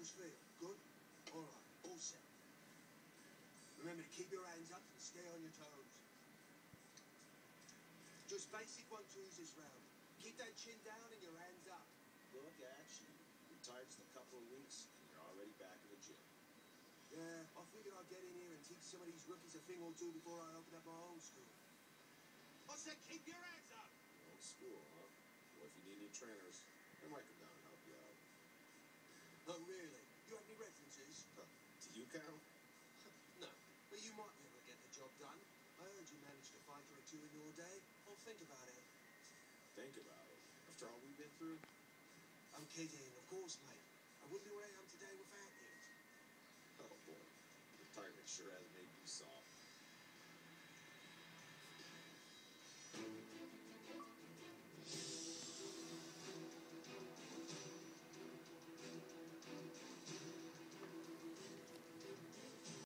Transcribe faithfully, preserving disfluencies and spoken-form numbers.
those feel? Good? All right, all set. Remember to keep your hands up and stay on your toes. Just basic one-twos this round. Keep that chin down and your hands up. Look at you. Retired just a couple of weeks, and you're already back in the gym. Yeah, I figured I'd get in here and teach some of these rookies a thing or two before I open up my own school. I said keep your hands up! Your own school, huh? Well, if you need any trainers, they might come down and help you out. Oh, really? You have any references? Huh. Do you count? No, but you might be able to get the job done. I heard you managed to fight for a two in your day. I'll think about it. Think about it. After all we've been through? I'm kidding, of course, mate. I wouldn't be where I am today without you. Oh, boy. Retirement sure has made you soft.